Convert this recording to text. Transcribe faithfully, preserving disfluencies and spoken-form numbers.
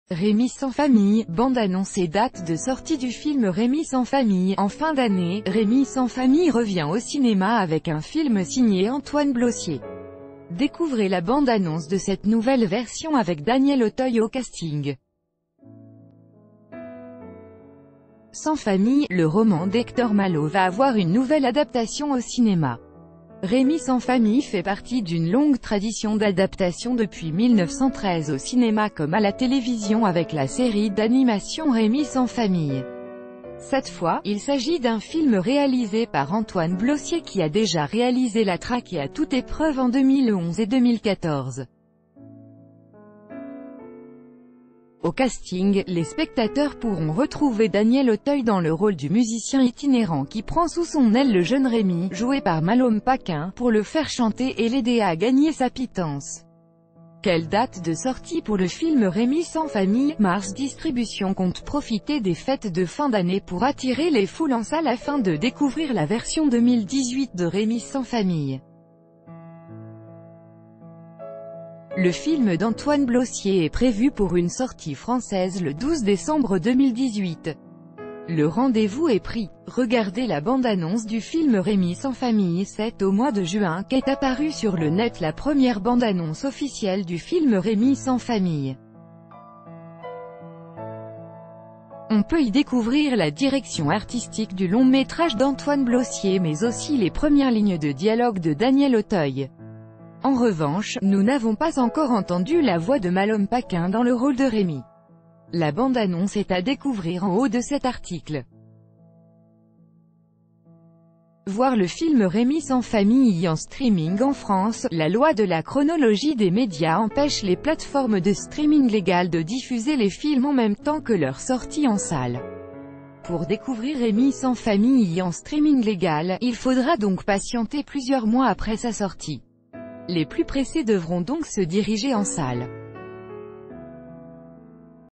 Rémi sans famille, bande-annonce et date de sortie du film Rémi sans famille. En fin d'année, Rémi sans famille revient au cinéma avec un film signé Antoine Blossier. Découvrez la bande-annonce de cette nouvelle version avec Daniel Auteuil au casting. Sans famille, le roman d'Hector Malot va avoir une nouvelle adaptation au cinéma. Rémi sans famille fait partie d'une longue tradition d'adaptation depuis mille neuf cent treize au cinéma comme à la télévision avec la série d'animation Rémi sans famille. Cette fois, il s'agit d'un film réalisé par Antoine Blossier qui a déjà réalisé La Traque et À toute épreuve en deux mille onze et deux mille quatorze. Au casting, les spectateurs pourront retrouver Daniel Auteuil dans le rôle du musicien itinérant qui prend sous son aile le jeune Rémi, joué par Malom Paquin, pour le faire chanter et l'aider à gagner sa pitance. Quelle date de sortie pour le film Rémi sans famille? Mars Distribution compte profiter des fêtes de fin d'année pour attirer les foules en salle afin de découvrir la version deux mille dix-huit de Rémi sans famille. Le film d'Antoine Blossier est prévu pour une sortie française le douze décembre deux mille dix-huit. Le rendez-vous est pris. Regardez la bande-annonce du film Rémi sans famille. C'est au mois de juin qu'est apparue sur le net la première bande-annonce officielle du film Rémi sans famille. On peut y découvrir la direction artistique du long-métrage d'Antoine Blossier mais aussi les premières lignes de dialogue de Daniel Auteuil. En revanche, nous n'avons pas encore entendu la voix de Malom Paquin dans le rôle de Rémi. La bande-annonce est à découvrir en haut de cet article. Voir le film Rémi sans famille en streaming en France. La loi de la chronologie des médias empêche les plateformes de streaming légales de diffuser les films en même temps que leur sortie en salle. Pour découvrir Rémi sans famille en streaming légal, il faudra donc patienter plusieurs mois après sa sortie. Les plus pressés devront donc se diriger en salle.